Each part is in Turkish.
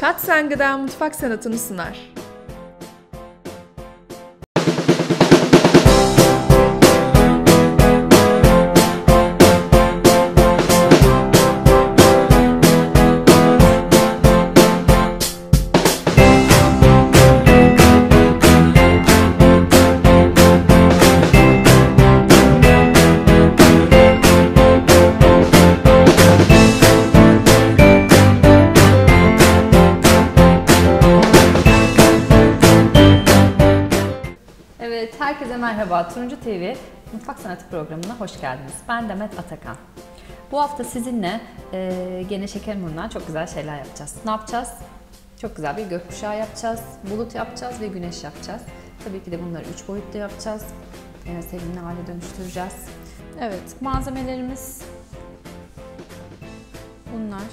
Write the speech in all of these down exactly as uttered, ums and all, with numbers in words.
Katsen Gıda mutfak sanatını sunar. Evet, herkese merhaba. Turuncu T V Mutfak Sanatı programına hoş geldiniz. Ben Demet Atakan. Bu hafta sizinle e, gene şeker hamurundan çok güzel şeyler yapacağız. Ne yapacağız? Çok güzel bir gökkuşağı yapacağız, bulut yapacağız ve güneş yapacağız. Tabii ki de bunları üç boyutlu yapacağız. E, sevimli hale dönüştüreceğiz. Evet, malzemelerimiz bunlar.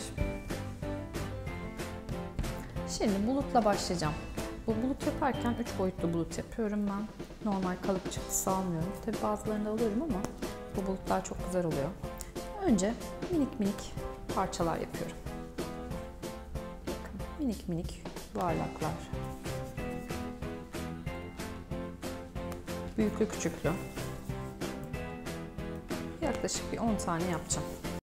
Şimdi bulutla başlayacağım. Bu bulut yaparken üç boyutlu bulut yapıyorum ben. Normal kalıp çıktısı almıyorum. Tabii bazılarını alıyorum ama bu bulutlar çok güzel oluyor. Önce minik minik parçalar yapıyorum. Bakın, minik minik yuvarlaklar. Büyüklü küçüklü. Yaklaşık bir on tane yapacağım.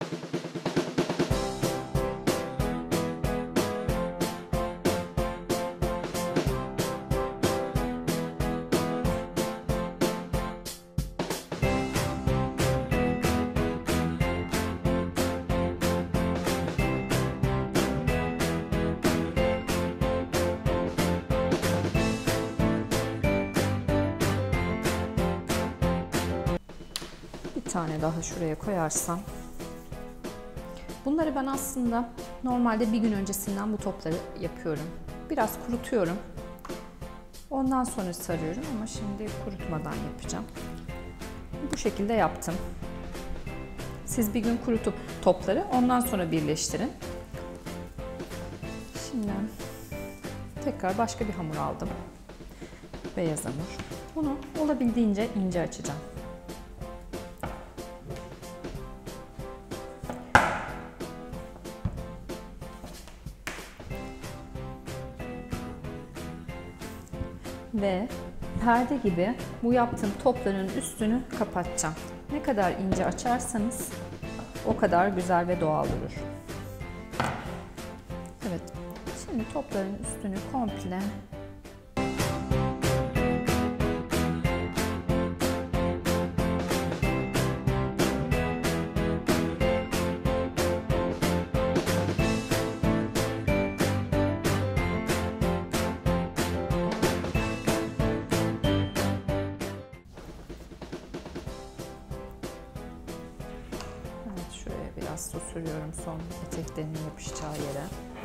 Bir tane daha şuraya koyarsam. Bunları ben aslında normalde bir gün öncesinden bu topları yapıyorum. Biraz kurutuyorum. Ondan sonra sarıyorum ama şimdi kurutmadan yapacağım. Bu şekilde yaptım. Siz bir gün kurutup topları ondan sonra birleştirin. Şimdi tekrar başka bir hamur aldım. Beyaz hamur. Bunu olabildiğince ince açacağım. Ve perde gibi bu yaptığım topların üstünü kapatacağım. Ne kadar ince açarsanız o kadar güzel ve doğal durur. Evet, şimdi topların üstünü komple biraz su sürüyorum son eteklerinin yapışacağı yere.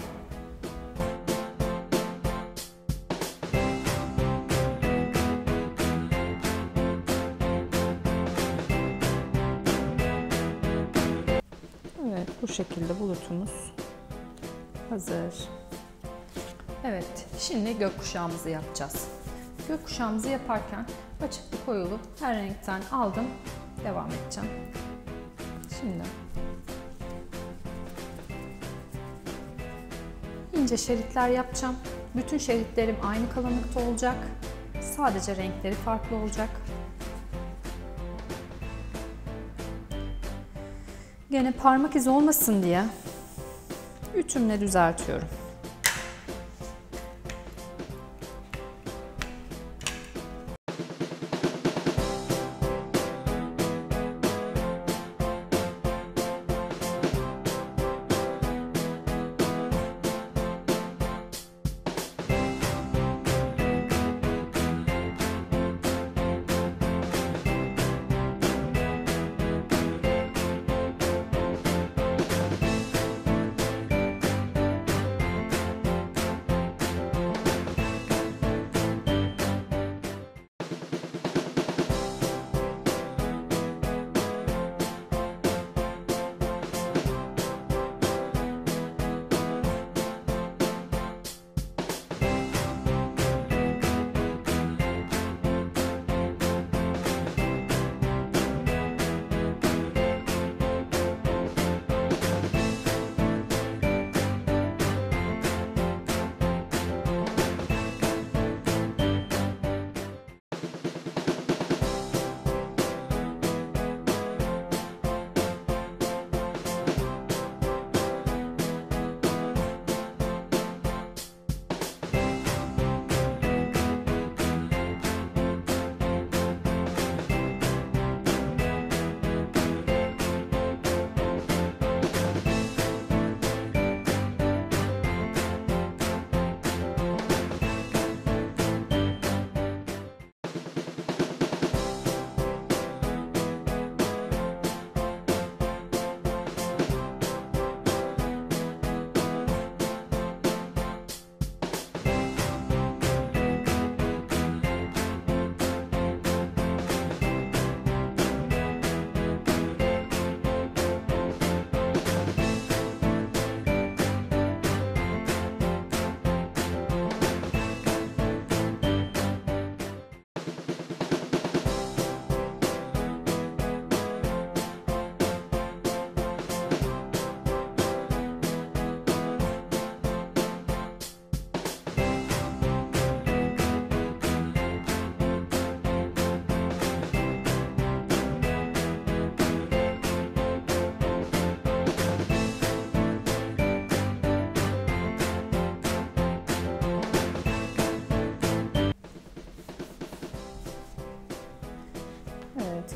Evet, bu şekilde bulutumuz hazır. Evet, şimdi gökkuşağımızı yapacağız. Gökkuşağımızı yaparken açıklı koyulu her renkten aldım. Devam edeceğim. Şimdi ince şeritler yapacağım. Bütün şeritlerim aynı kalınlıkta olacak. Sadece renkleri farklı olacak. Gene parmak izi olmasın diye ütümle düzeltiyorum.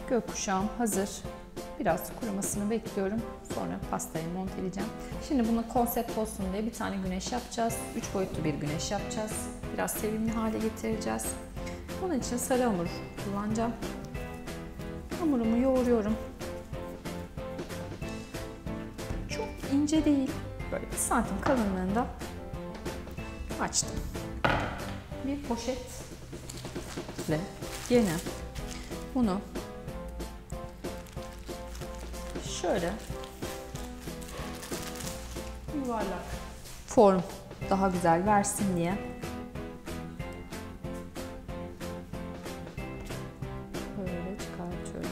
Gökkuşağım hazır. Biraz kurumasını bekliyorum. Sonra pastayı monteleyeceğim. Şimdi bunu konsept olsun diye bir tane güneş yapacağız. Üç boyutlu bir güneş yapacağız. Biraz sevimli hale getireceğiz. Bunun için sarı hamur kullanacağım. Hamurumu yoğuruyorum. Çok ince değil. Böyle bir santim kalınlığında açtım. Bir poşetle yine bunu şöyle yuvarlak form daha güzel versin diye böyle çıkartıyorum.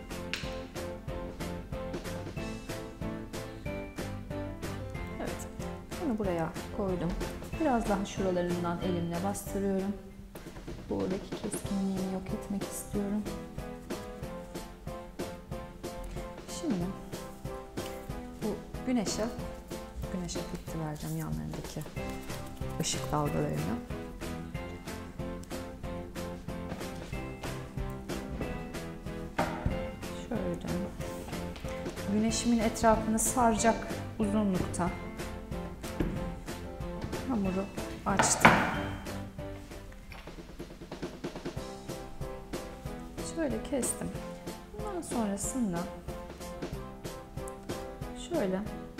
Evet, bunu buraya koydum. Biraz daha şuralarından elimle bastırıyorum. Buradaki keskinliğini yok etmek istiyorum. Şimdi bu güneşe, güneş efekti vereceğim yanlarındaki ışık dalgalarını. Şöyle güneşimin etrafını saracak uzunlukta hamuru açtım. Şöyle kestim. Bundan sonrasında şöyle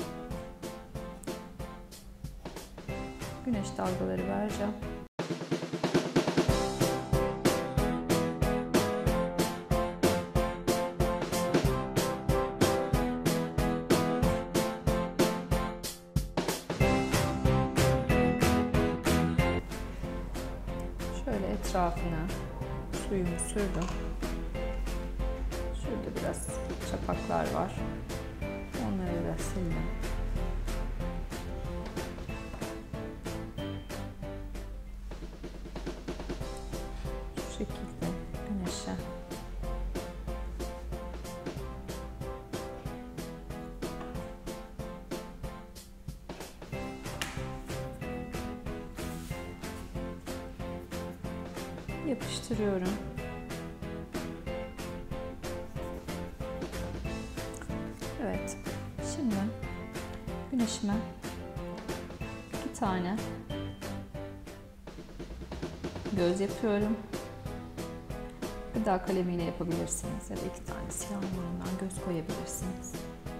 güneş dalgaları vereceğim. Şöyle etrafına suyumu sürdüm. Şurada biraz çapaklar var. Onları da sildim. Şu şekilde güneşe yapıştırıyorum. Evet, şimdi güneşime iki tane göz yapıyorum. Gıda kalemiyle yapabilirsiniz ya da iki tane siyah hamurundan göz koyabilirsiniz.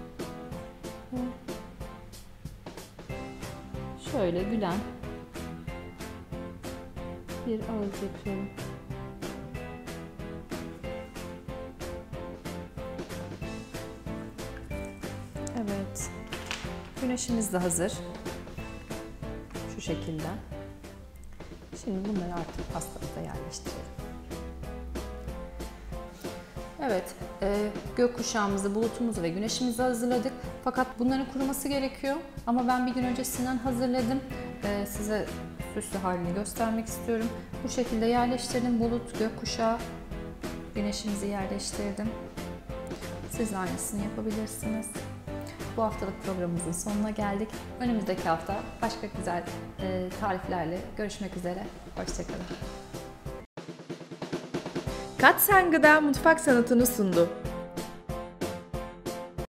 Şöyle gülen bir ağız yapıyorum. Evet, güneşimiz de hazır. Şu şekilde. Şimdi bunları artık pastamıza yerleştirelim. Evet, e, gökkuşağımızı, bulutumuzu ve güneşimizi hazırladık. Fakat bunların kuruması gerekiyor. Ama ben bir gün öncesinden hazırladım. E, size süslü halini göstermek istiyorum. Bu şekilde yerleştirdim. Bulut, gökkuşağı, güneşimizi yerleştirdim. Siz aynısını yapabilirsiniz. Bu haftalık programımızın sonuna geldik. Önümüzdeki hafta başka güzel e, tariflerle görüşmek üzere. Hoşçakalın. Katsen Gıda mutfak sanatını sundu.